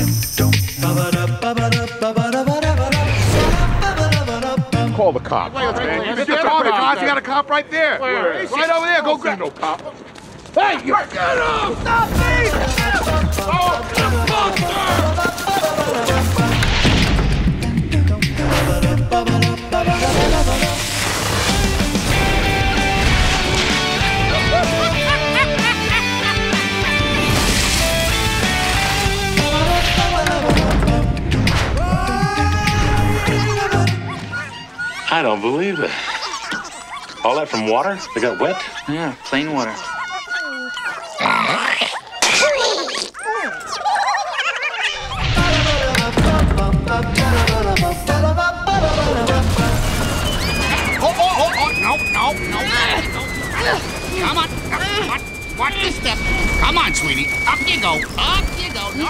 Call the cops. Man, you just get on the cops. You got a cop right there. Right over there. Go grab. No cop. Hey, you get him! Stop me! Oh, the I don't believe it. All that from water? They got wet? Yeah, plain water. No. Come on. Watch this step. Come on, sweetie. Up you go. Up you go. No.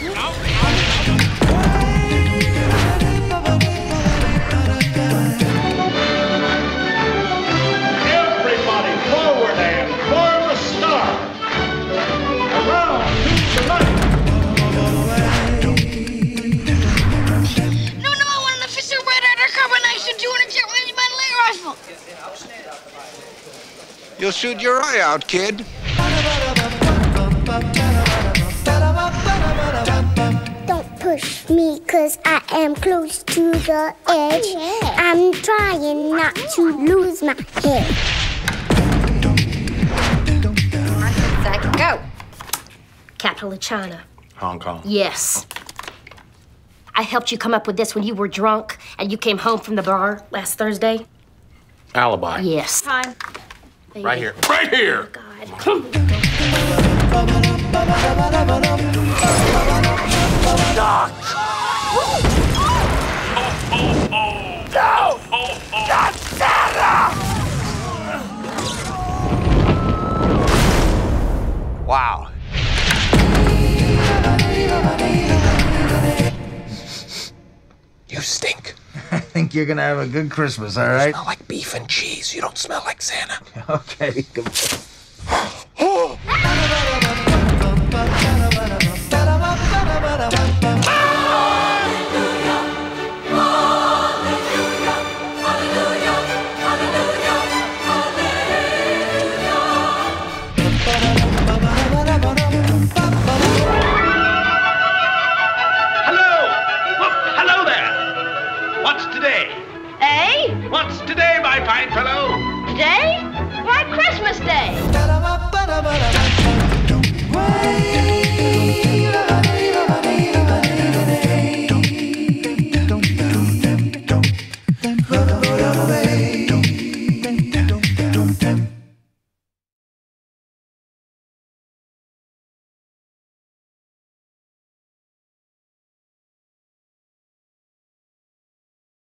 Everybody forward and form a star. Around to the right. No, I want an official red carbonation 200 regimental air rifle. You'll shoot your eye out, kid. Don't push me, 'cause I am close to the edge. I'm trying not to lose my head. Go. Capital of China. Hong Kong. Yes. I helped you come up with this when you were drunk and you came home from the bar last Thursday. Alibi. Yes. Time. Right here. Right here! God. No! Not Santa! Wow. You stink. I think you're gonna have a good Christmas, all right? You smell like beef and cheese. You don't smell like Santa. Okay, good boy.